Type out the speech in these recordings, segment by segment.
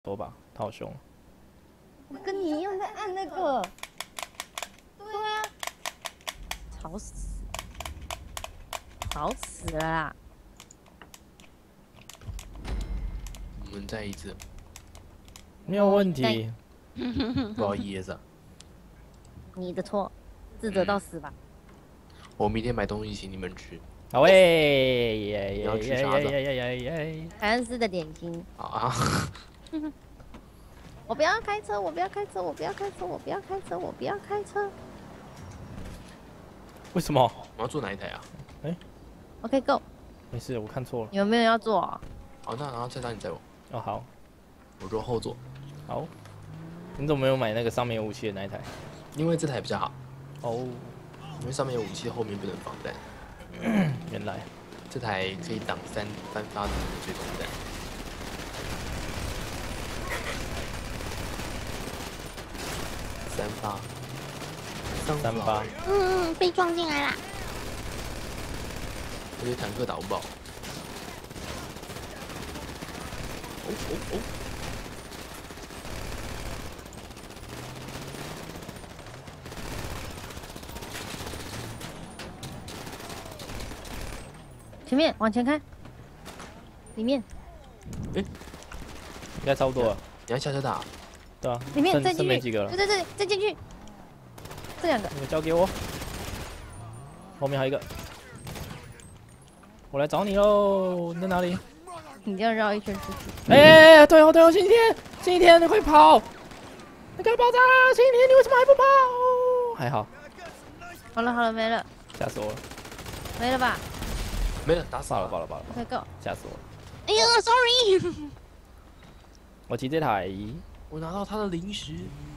多吧，他好凶。 我跟你一样在按那个。对啊，吵死，吵死了啦！ 我们再一次， 没有问题。 不好意思， 你的错，自责到死吧。 我明天买东西请你们吃。 好喂，耶你要吃啥子？ 凯恩斯的点心。 啊！ 我不要开车，我不要开车，我不要开车，我不要开车，我不要开车。 为什么？ 我要坐哪一台啊？ OK go。 没事，我看错了。 你们没有要坐啊？ 好，那然后再让你载我。 哦，好， 我坐后座。 好。你怎么没有买那个上面有武器的那一台？ 因为这台比较好。 哦， 因为上面有武器，后面不能防弹。 原来。 这台可以挡三发的追踪弹。三发。 三发。 被撞进来啦！ 我觉得坦克打不爆。哦！ 前面往前开，里面。 应该差不多了。 你要下车打？ 对啊。 里面再进去。 剩没几个了。 对，再进去。这两个。 你们交给我。后面还有一个。我来找你喽！你在哪里？ 你这样绕一圈出去。 哎，对哦，星期天，你快跑！那个爆炸啦！星期天，你为什么还不跑？还好。 好了，没了。 吓死我了。 没了吧？ 没了，打死了。 爆了。 快 go！ 吓死我了。 哎呀 ，sorry。 我骑这台。 我拿到他的零食。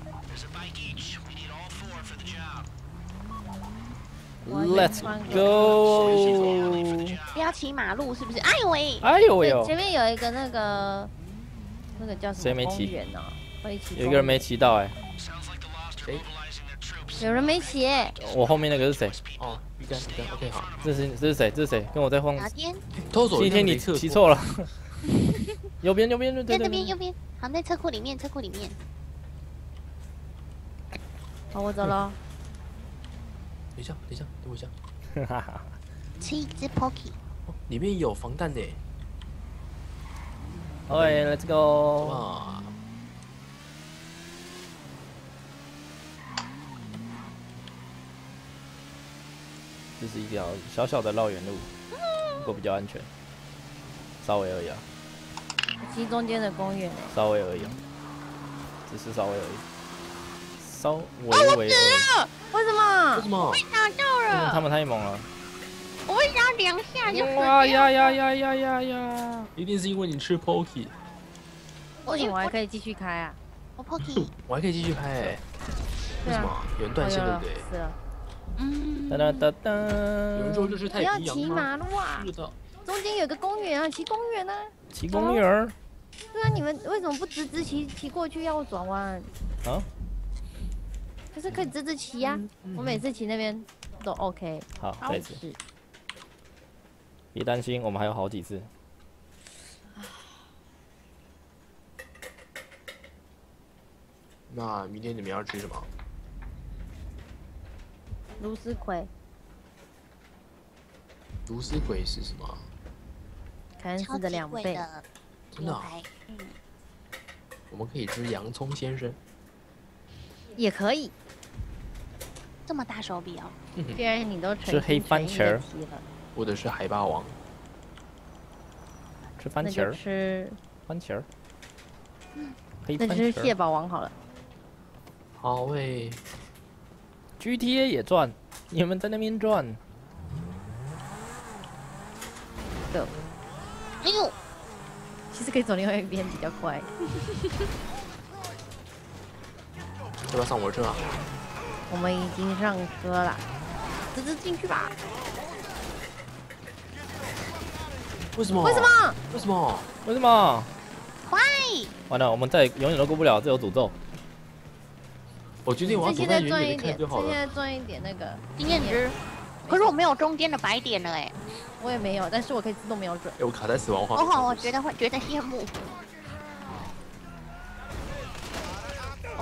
Let's go！ 不要骑马路是不是？哎呦喂！ 哎呦喂！ 前面有一个那个叫什么？ 谁没骑？有一个人没骑到哎。 谁？ 有人没骑。 我后面那个是谁？ 哦，鱼竿 ，OK 好。 这是谁？跟我在晃。 哪边？ 星期天你骑错了。右边，对。 在这边右边，好，在车库里面。 好，我走了。 等我一下。 吃一只 Pocky。 里面有防弹的。 OK let's go。 哇！ 这是一条小小的绕远路，不过比较安全，稍微而已啊。 骑中间的公园。 稍微而已，只是稍微而已。稍微而已。 为什么？ 为什么？ 被打到了。 他们太猛了。 我为啥2下就死掉？ 哇呀！ 一定是因为你吃 Pocky。 为什么我还可以继续开啊？ 我 Pocky。 我还可以继续拍哎。为什么？有人断线对不对？ 是了。 有人说这是太平洋吗？ 不要骑马路啊！ 是的。 中间有个公园啊，骑公园啊。 骑公园？ 对啊，你们为什么不直骑过去，要我转弯？ 啊？ 可是可以直骑呀，我每次骑那边都 OK。 好，再一次。别担心，我们还有好几次。 那明天你们要吃什么？ 芦丝葵。 芦丝葵是什么？ 凯恩斯的2倍。 真的？我们可以吃洋葱先生。 也可以。 这么大手笔哦！ 既然你都吃黑番茄， 或者是海霸王。 吃番茄。 吃番茄。 那就吃蟹堡王好了。 好喂。 GTA 也转，你们在那边转。 对。 哎呦！ 其实可以走另外一边比较快。 要不要上我的车啊？ 我们已经上车了，直进去吧。 为什么？ 快！ 完了，我们再永远都过不了，这有诅咒。 我决定我要走在远远的看就好了。 现在赚一点那个经验值。可是我没有中间的白点了哎。 我也没有，但是我可以自动瞄准。 哎，我卡在死亡画面。 我觉得羡慕。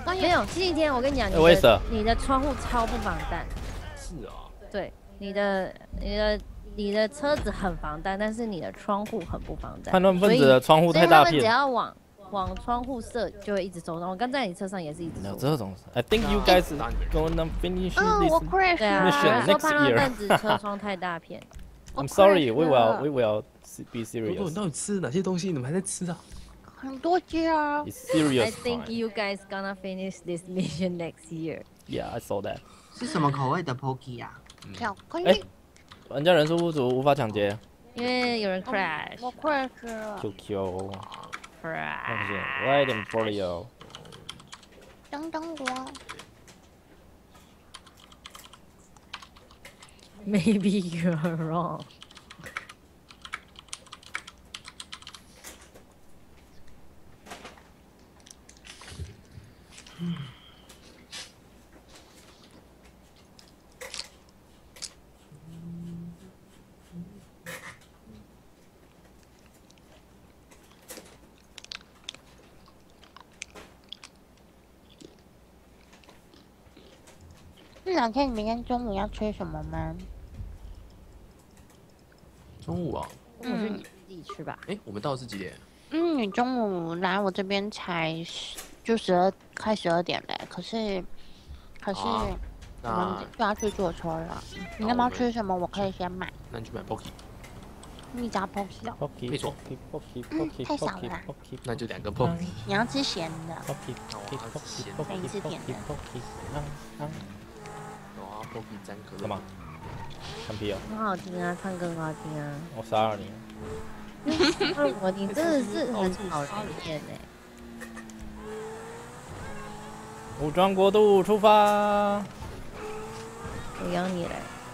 没有，星期天我跟你讲， 我也是你的窗户超不防弹。 是啊， 对，你的车子很防弹，但是你的窗户很不防弹。 叛乱分子的窗户所以他们只太大片。 要往窗户射，就会一直受伤。我刚在你车上也是一直有受伤。 这种，I think you guys gonna finish 我 this. crash 对啊， Mission 说 next 叛乱 year 分子车窗太大片。 I'm sorry, we 了 will be 如果 serious. 你到底吃了哪些东西？你们还在吃啊？ 很多家。 It's I serious. think fine. you guys gonna finish this mission next year. Yeah, I saw that. 是什么口味的 Pocky 啊？ 巧克哎力， 玩家人数不足，无法抢劫。 因为有人 crash 我 crash 了。 QQ， crash。 waiting for you。 等等我。 Maybe you're wrong. 这两天你明天中午要吃什么吗？ 中午啊， 我去你自己吃吧。 哎，我们到的是几点？ 你中午来我这边才快12点嘞，可是啊我们那就要去坐车了。你要不要吃什么？我可以先买。 那你去买 Pocky， 一家 Pocky 哦， Pocky 没错 Pocky Pocky 太少 Pocky 了 Pocky 那就2个 Pocky。 你要吃咸的。 Pocky Pocky Pocky Pocky 每次点的 Pocky。 哇，Pocky 沾可乐干嘛？看屁哦！ 很好听啊，唱歌很好听啊。 我杀了你！ 你真的是很讨人厌哎。 武装国度出发！ 我养你嘞。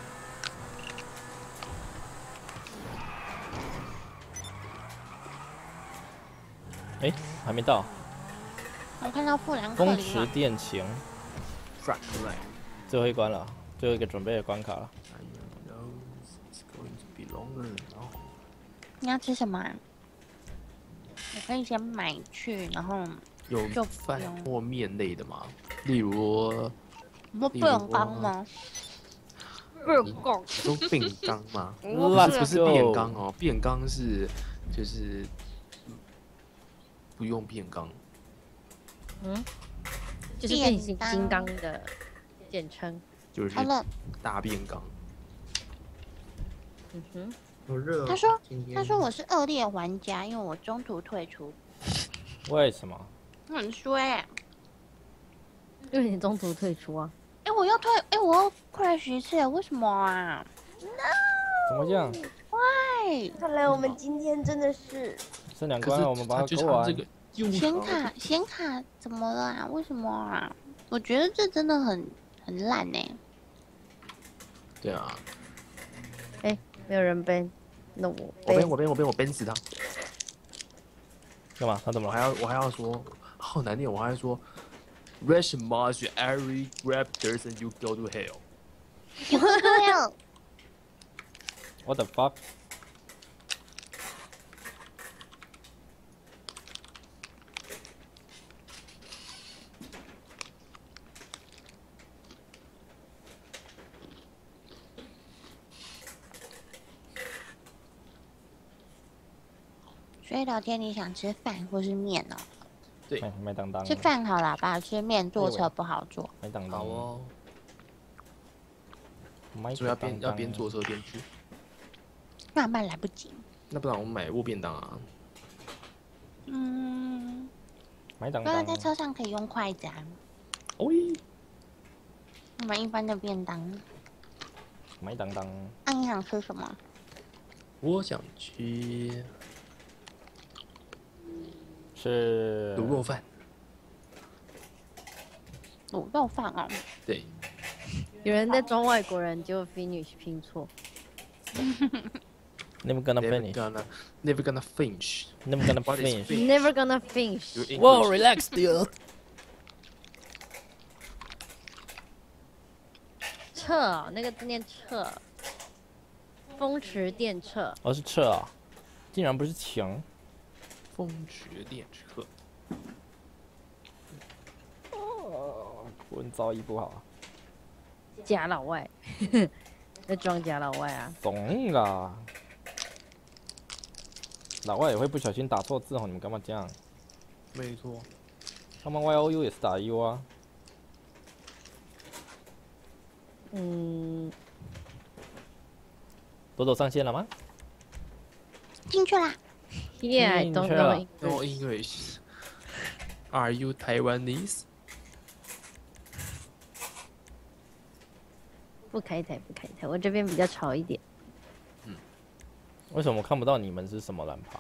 哎，还没到。 我看到富兰克风驰林了。 电晴， Front right。 最后一关了，最后一个准备的关卡了。 I know it's going to be longer. 然后你要吃什么啊？我可以先买去，然后有就饭不用或面类的吗？例如， 不冷缸吗？ 你说变缸吗？ Let's 不是变 go 缸哦，变缸是就是不用变缸。 就是变形金刚的简称。 就是好了， 大变缸。 嗯哼， 好热哦。 他说今天他说我是恶劣玩家，因为我中途退出， 为什么？ 我很衰欸。 因为你中途退出啊。 我要退，我要 crash 一次，为什么啊？ 怎么这样？ 哎， 看来我们今天真的是剩2关了，我们把它就过完。 差这个用显卡怎么了啊？为什么啊？我觉得这真的很烂呢。 对啊， 没有人背，那我我鞭死他！ 干嘛？他怎么了？ 我还要说，好难念，我还要说 Russian Mars, every raptors and you go to hell。 对啊， What the fuck？ 所以聊天你想吃饭或是面哦？ 对， 麦当当。 吃饭好啦吧，吃面坐车不好坐。 麦当当。 好哦， 麦所以要当当边坐车边去。 慢慢来不及。 那不然我们买握便当啊？ 麦当当。 当然在车上可以用筷子啊。 喂， 我们一般的便当。 麦当当。 那你想吃什么？ 我想吃是卤肉饭。 卤肉饭哦。 对， 有人在装外国人，结果 finish 拼错。 Never gonna never finish. gonna finish. Never gonna What is finish. finish? Never gonna finish. Your Whoa, English. relax, dude. 撤，那个字念撤。风驰电掣。 哦，是撤啊，竟然不是晴。 风驰电掣。 国人造诣不好啊。 假老外，在装假老外啊。 懂啦，老外也会不小心打错字哦，你们干嘛这样？ 没错。 他们 YOU 也是打 U 啊。朵朵上线了吗？ 进去啦。 Yeah, I don't know No English. English. Are you Taiwanese? 不开台，不开台，我这边比较吵一点。 为什么我看不到你们是什么蓝爬？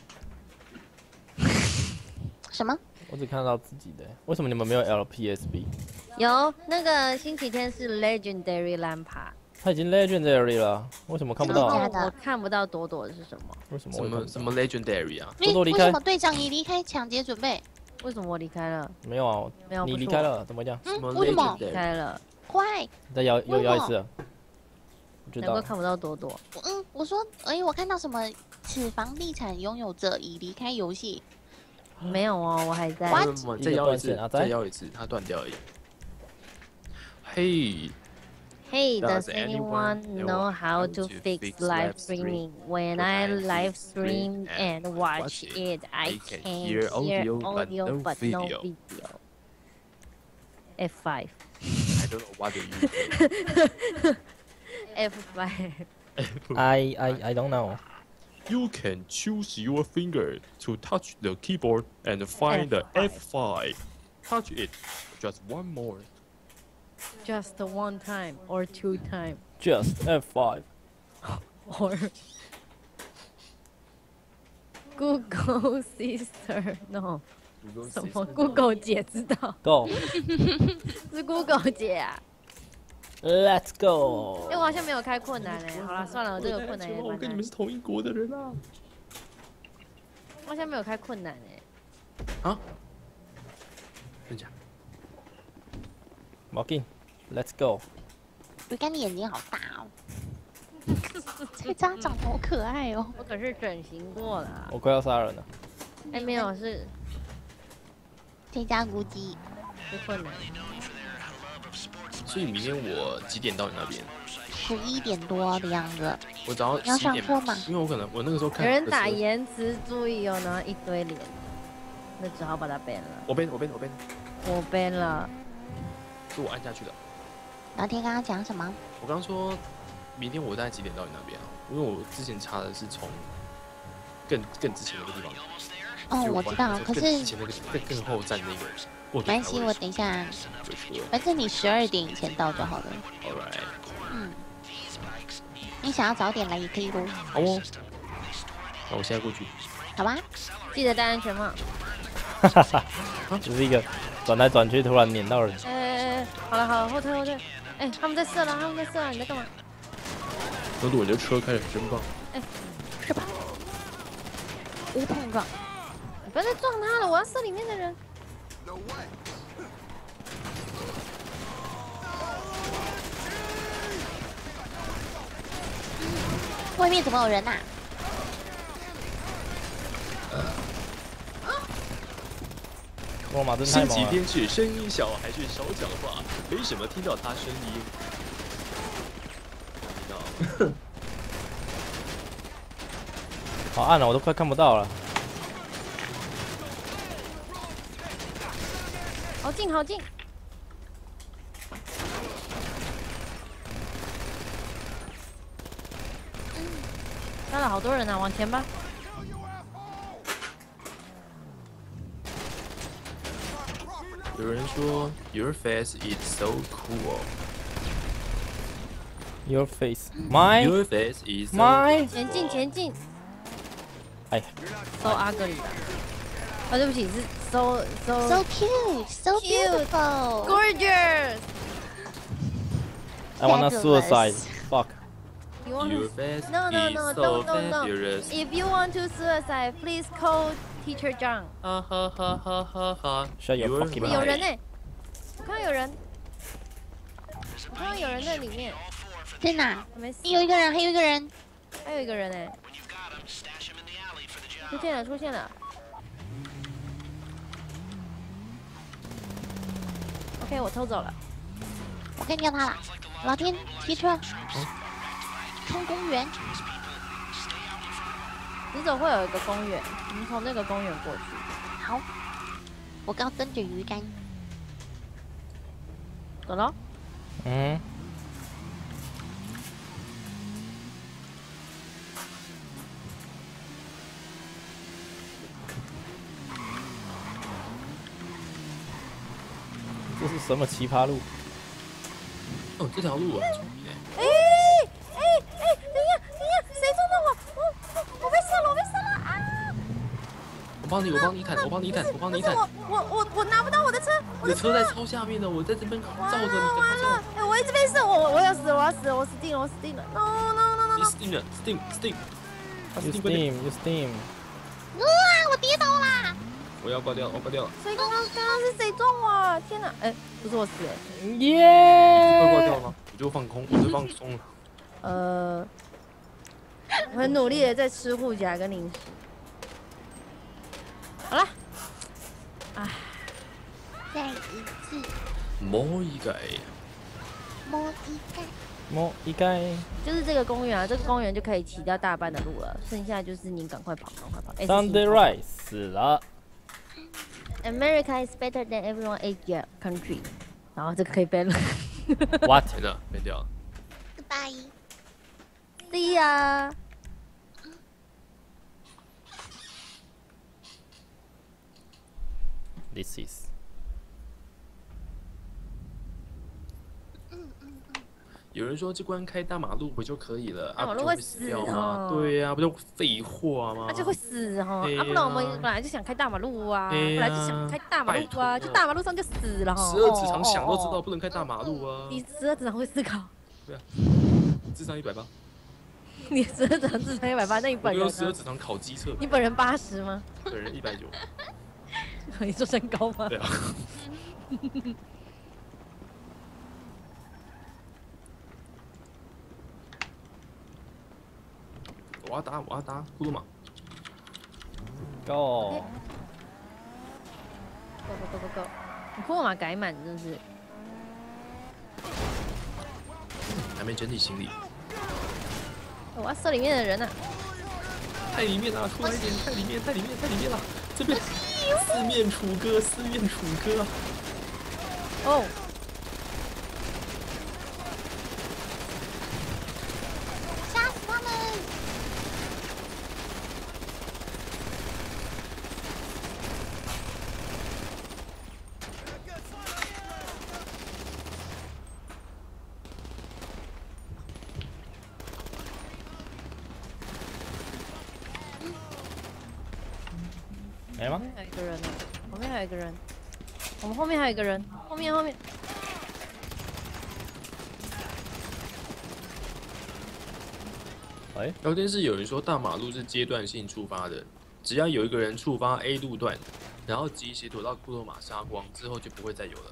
什么？ 我只看到自己的。为什么你们没有 LPSB？ 有那个星期天是 Legendary 蓝爬， 他已经 Legendary 了，为什么看不到？ 真的我看不到朵朵是什么？ 为什么什我也看不到？ 么什么 Legendary 啊？ 为多多离开什么队长你离开抢劫准备？ 为什么我离开了？ 没有啊， 没有， 你不是我离开了，怎么讲？ 什么为什么离 Legendary？ 开了， 坏？ 你再摇又摇一次了，不知道。 难怪看不到朵朵。 我说，我看到什么？此房地产拥有者已离开游戏。 没有哦，我还在。 再摇一次， 一个断线啊再摇一次，它断掉而已。Hey, Hey, Does does anyone know how to fix live streaming? When I live stream and watch it, I can hear audio but no video. F5. I don't know what you F5. I don't know. You can choose your finger to touch the keyboard and find the F5. Touch it just one more. Just one time or two time Just F5. or Google sister no 什么 Google 姐知道 Go. 是 Google 姐啊。 Let's go. 我好像没有开困难好了，算了，我这个困难也我跟你蛮难们是同一国的人啊！ 我好像没有开困难啊？真假？ 冇紧 Let's go. 鱼干，你眼睛好大哦！这家长得好可爱哦。 我可是整形过了啊。 我快要杀人了。 没有，是这家估计困难。 所以明天我几点到你那边 11点多的样子。 我早上你要 10点上课吗？ 因为我可能我那个时候看有人打的时候延迟，注意哦，然后一堆脸，那只好把它 ban 了。 我编， 我 ban 了。 是我按下去的。 老天刚刚讲什么？ 我刚刚说明天我大概几点到你那边啊？因为我之前查的是从更之前那个地方。 哦，我知道，可是之前那个更后站那个。 没关系，我等一下，反正你12点以前到就好了。 Alright。 你想要早点来也可以咯。 好哦。那我现在过去。 好吧。 记得戴安全帽。 哈哈，就是一个转来转去，突然碾到人。 好了，后退。他们在射了，你在干嘛？ 等我的车开始升高。 是吧？无碰撞。 你不要再撞他了，我要射里面的人。 外面怎么有人呐？ 罗马真太星期猛了。 天是声音小还是少讲话？没什么听到他声音。 好暗了，我都快看不到了。 好近！杀了好多人啊，往前吧。 有人说 Your face is so cool. Your face, my Your face is so my. 前进。 哎 ，so ugly 的。对不起，是 so cute, so beautiful, gorgeous. I wanna suicide. Fuck. Your face No, is so don't. fabulous. If you want to suicide, please call Teacher Zhang. 哈哈哈哈哈哈 Shut your You're fucking right. 有人呢，我看到有人在里面。 在哪？ 没事。 还有一个人。 还有一个人呢。出现了。 OK， 我偷走了。 我跟你要他了，老天骑车，冲公园。 直走会有一个公园，我们从那个公园过去。 好，我刚蹬着鱼竿。 走了。 嗯，这是什么奇葩路？ 哦，这条路啊， 哎，等一下，谁撞到我？我被射了，我被射了啊！ 我帮你砍，我帮你砍。 我拿不到我的车， 你的车在超下面的，我在这边照着你，赶快完了！哎，我一直被射，我要死了，我死定了 ！No！ 你 Steam 了 ，Steam， You Steam， 我跌倒啦！ 我要挂掉了。 所以刚刚是谁撞我啊？天哪！哎，不是我死哎。 耶！ 快挂掉了，我就放松了。 我很努力的在吃护甲跟零食。好了， 再一次， 摸一个， 摸一盖。 就是这个公园啊，这个公园就可以骑掉大半的路了，剩下就是你赶快跑。 Sunday Rise 死了。 America is better than everyone Asia country。然后这个可以 ban 了。 What？ 没掉了。 Goodbye。 对呀。 This is。 有人说这关开大马路不就可以了？ 大马路会死掉吗？ 哦对呀，不就废话吗？ 那就会死哈！ 对呀不然我们本来就想开大马路啊， 对呀本来就想开大马路啊， 拜托就大马路上就死了哈。 12指肠想都知道不能开大马路啊。 你12指肠会思考， 智商180， 你12指肠智商180，那你我本人用12 呢？ 指肠考机测， 你本人80吗？ 本人190。 你说身高吗？ 对啊。我要打库鲁马。 Go。 Go！ 你库洛马改满真是。 还没整理行李。 我要射里面的人呢。 太里面了，出来一点！太里面了！这边四面楚歌。 哦。 杀死他们！ 没吗？ 还有一个人呢，后面还有一个人，我们后面还有一个人，后面。 喂， 聊天室有人说大马路是阶段性触发的，只要有一个人触发 A 路段，然后集协躲到库洛马杀光之后就不会再有了。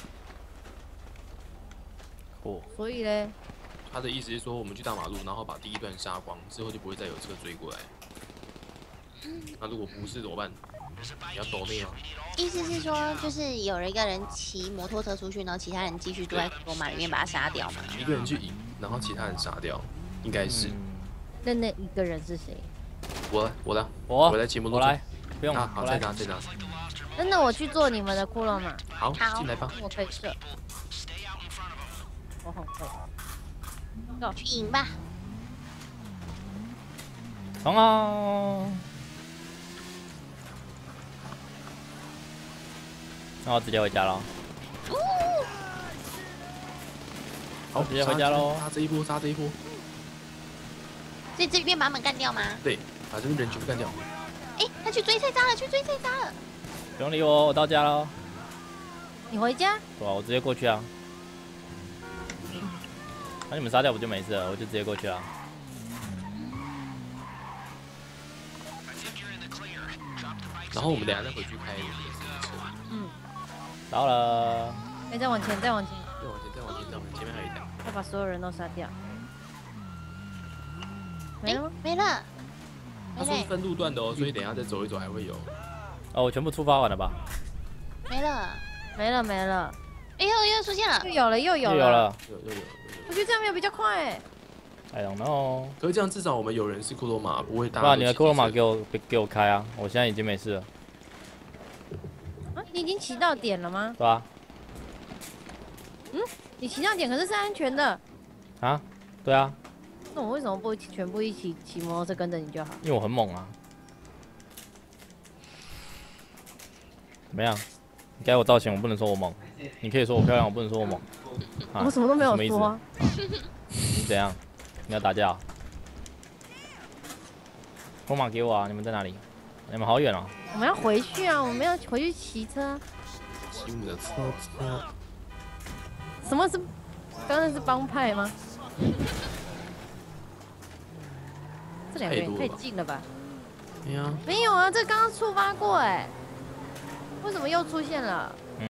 哦， 所以嘞， 他的意思是说，我们去大马路，然后把第一段杀光之后就不会再有车追过来。那如果不是怎么办？你要抖内吗？ 意思是说，就是有一个人骑摩托车出去，然后其他人继续坐在罗马里面把他杀掉嘛？ 一个人去赢，然后其他人杀掉，应该是。 那一个人是谁？ 我来骑摩托车。 我来，不用， 啊，好， 我来再拿。 那我去做你们的库洛马， 好，进来吧。 我可以射。我很会。 去赢吧！ 冲啊！那我直接回家喽。 好， 直接回家喽。 杀这一波。 所以这边把他们干掉吗？ 对，把这边人全部干掉。 哎，他去追菜渣了！ 不用理我，我到家喽。 你回家？ 对啊，我直接过去啊。那你们杀掉我就没事了，我就直接过去啊。 然后我们等下再回去开。 到了。 哎，再往前， 再往前，前面还有一条。 要把所有人都杀掉。没了吗？ 没了。 它是分路段的哦，所以等一下再走一走还会有。 哦，我全部出发完了吧？ 没了。 哎呦，又出现了又！有了，又有又有了。 有。 我觉得这样没有比较快哎。 I don't know。 可是这样至少我们有人是库洛马，不会大不然家都骑机车。 你的库洛马给我开啊！我现在已经没事了， 啊，你已经骑到点了吗？ 对吧？ 你骑到点可是安全的。 啊，对啊， 那我为什么不全部一起骑摩托车跟着你就好？ 因为我很猛啊。怎么样？你该我道歉，我不能说我猛。你可以说我漂亮，我不能说我猛。啊我什么都没有什么意思说啊。 你怎样？你要打架啊？库洛马给我啊！你们在哪里？你们好远哦。 我们要回去啊！我们要回去骑车。 骑我们的车。 什么是？刚刚是帮派吗？这两个人太近了吧？ 哎呀， 没有啊，这刚刚触发过哎，为什么又出现了？